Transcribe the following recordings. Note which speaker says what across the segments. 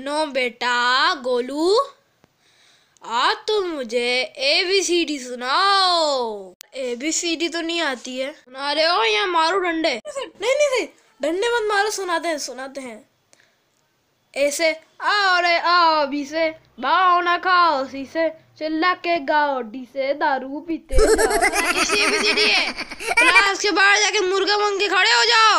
Speaker 1: सुनो बेटा गोलू, आज तुम मुझे ABCD सुनाओ। ABCD तो नहीं आती है, सुना रहे हो या मारो डंडे? नहीं, डंडे मत मारो, सुनाते हैं। ए से आओ रे आओ, बी से बाओ ना खाओ, सी से चिल्ला के गाओ, डी से दारू पीते जाओ। ABCD है, क्लास के बाहर जाके मुर्गा बन के खड़े हो जाओ।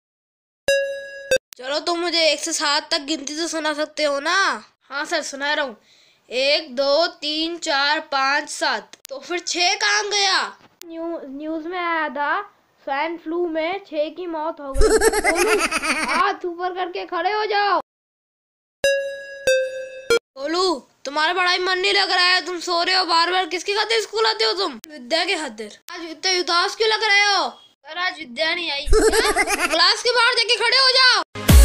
Speaker 1: चलो तुम मुझे 1 से 7 तक गिनती तो सुना सकते हो ना? हाँ सर, सुना रहा हूँ। 1 2 3 4 5 7। तो फिर 6 कहाँ गया? न्यूज में आया था स्वाइन फ्लू में 6 की मौत हो गई। हाथ ऊपर करके खड़े हो जाओ। गोलू, तुम्हारा पढ़ाई मन नहीं लग रहा है, तुम सो रहे हो बार बार। किसकी खातिर स्कूल आते हो तुम? विद्या के खातिर। आज इतने उदास क्यों लग रहे हो? सर आज विद्या नहीं आई। क्लास के बाहर जाके खड़े हो जाओ।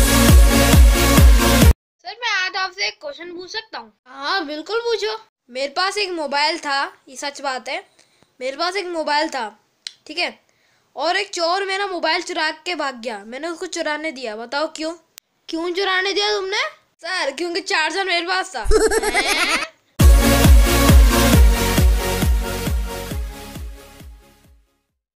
Speaker 1: सर मैं आज आपसे एक क्वेश्चन पूछ सकता हूँ? हाँ बिल्कुल पूछो। मेरे पास एक मोबाइल था, ये सच बात है, मेरे पास एक मोबाइल था, ठीक है, और एक चोर मेरा मोबाइल चुरा के भाग गया। मैंने उसको चुराने दिया, बताओ क्यों? क्यों चुराने दिया तुमने? सर क्योंकि चार्जर मेरे पास था।